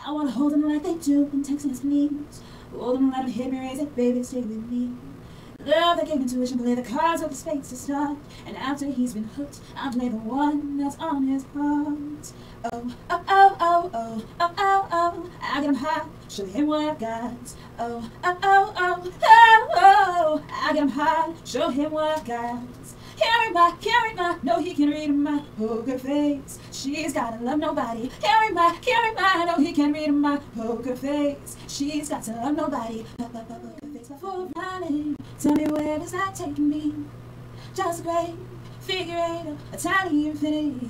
I wanna hold them like they do in Texas, please. Hold them, let them hit me, raise it, baby, stay with me. Love that gave intuition, play the cards with the spades to start. And after he's been hooked, I'll play the one that's on his heart. Oh, oh, oh, oh, oh, oh, oh, oh, I get him high, show him what I've got. Oh, oh, oh, oh, oh, oh, I get him high, show him what I've got. Can't read my, no he can read my poker face. She's gotta love nobody. Can't read my, no he can read my poker face. She's got to love nobody. Poker face full of running. Tell me where does that take me? Just a great figure eight, a tiny infinity.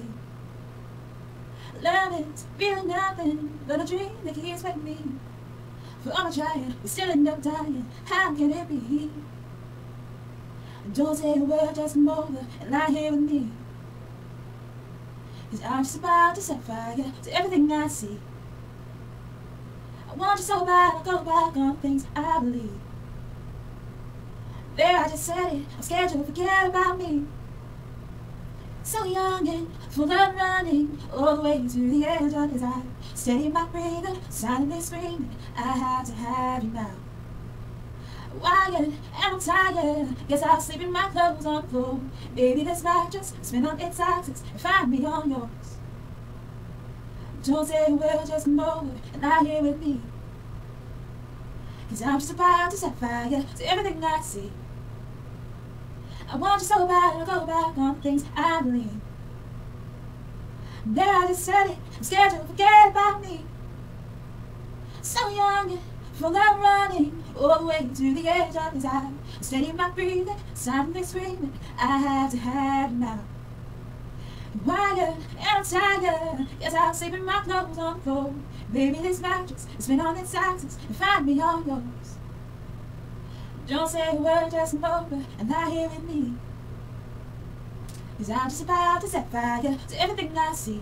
Love it, feeling nothing but a dream that keeps with me. For all my trying, we still end up dying. How can it be? Don't say a word, just come over and lie here with me. 'Cause I'm just about to set fire to everything I see. I want you so bad, I'll go back on things I believe. There, I just said it, I'm scared you'll forget about me. So young and full of running, all the way to the edge of his eye. Steady my breathing, silently screaming, I have to have you now. Wired and I'm tired, guess I'll sleep in my clothes on the floor. Baby, this mattress, spin on its axis and find me on yours. Don't say a word, just come over and lie here with me. 'Cause I'm just about to set fire to everything I see. I want you so bad, I'll go back on things I believe. There, I just said it, I'm scared you'll forget about me. So young and full of running, all the way to the edge of his eye. Steady my breathing, silently screaming, I have to have you now. Wired and I'm tired, guess I'll sleep in my clothes on the floor. Baby, this mattress has been on its axis and find me on yours. Don't say a word, just come over and lie here with me. 'Cause I'm just about to set fire to everything I see.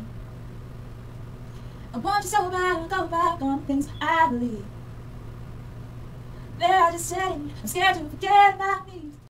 I want you so bad, I'll go back on things I believe. There, I just said it, I'm scared to forget about me.